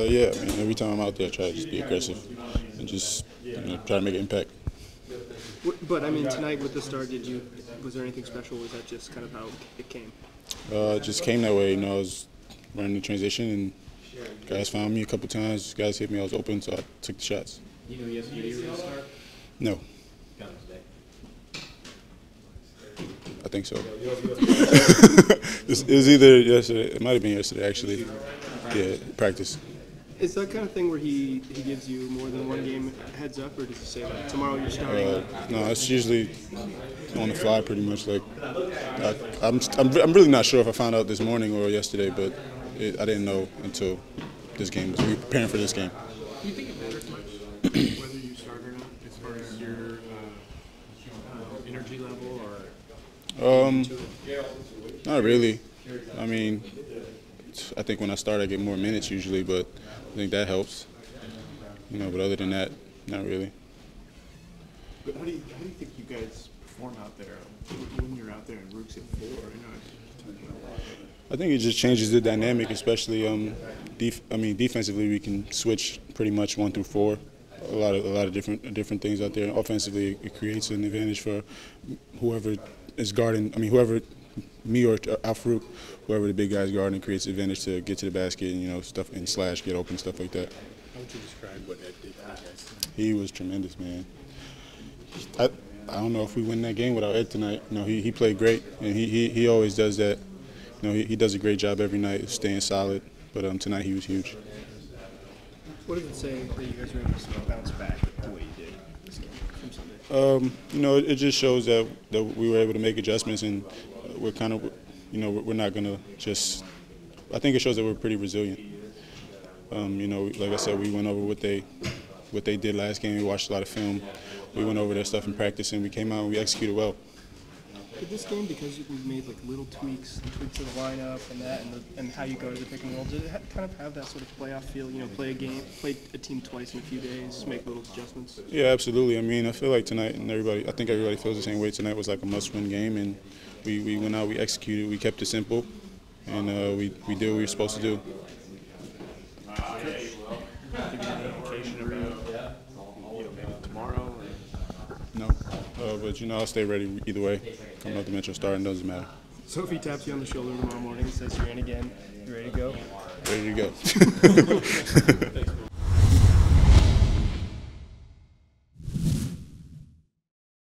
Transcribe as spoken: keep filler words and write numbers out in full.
yeah, I mean, every time I'm out there, I try to just be aggressive and just you know, try to make an impact. But I mean, tonight with the start, did you? Was there anything special? Or was that just kind of how it came? Uh, it just came that way. You know, I was running the transition, and guys found me a couple times. Guys hit me. I was open, so I took the shots. You know yesterday you were going to start? No. I think so. It was either yesterday. It might have been yesterday, actually. Yeah, practice. Is that kind of thing where he, he gives you more than one game heads up, or does he say like tomorrow you're starting? Uh, no, it's usually on the fly, pretty much. Like I, I'm, I'm, I'm really not sure if I found out this morning or yesterday, but it, I didn't know until this game. We were preparing for this game. Do you think it matters much whether you start or not, as far as your uh, uh, energy level, or? Um, not really. I mean, I think when I start, I get more minutes usually, but I think that helps. You know, but other than that, not really. But how do you how do you think you guys perform out there when you're out there and Rook's at four? I know it's I think it just changes the dynamic, especially um, def I mean, defensively we can switch pretty much one through four. A lot of a lot of different different things out there. Offensively, it creates an advantage for whoever is guarding. I mean, whoever, me or Al-Farouq, whoever the big guy's guarding, creates an advantage to get to the basket and you know stuff and slash, get open, stuff like that. How would you describe what Ed did for you guys? He was tremendous, man. I I don't know if we win that game without Ed tonight. You know, he he played great, and he he, he always does that. You know, he, he does a great job every night, staying solid. But um, tonight he was huge. What does it say that you guys were able to bounce back the way you did this game from Sunday? Um, you know, it, it just shows that that we were able to make adjustments, and we're kind of, you know, we're not gonna just. I think it shows that we're pretty resilient. Um, you know, like I said, we went over what they what they did last game. We watched a lot of film. We went over their stuff in practice, and we came out and we executed well. Did this game, because you've made like little tweaks, tweaks to the lineup and that, and, the, and how you go to the pick and roll, did it ha kind of have that sort of playoff feel? You know, play a game, play a team twice in a few days, make little adjustments. Yeah, absolutely. I mean, I feel like tonight, and everybody, I think everybody feels the same way. Tonight was like a must-win game, and we, we went out, we executed, we kept it simple, and uh, we we did what we were supposed to do. Give you any indication about you know maybe tomorrow? Or? No, uh, but you know, I'll stay ready either way. Coming out the Metro starting doesn't matter. So if he taps you on the shoulder tomorrow morning and says you're in again, you ready to go? Ready to go.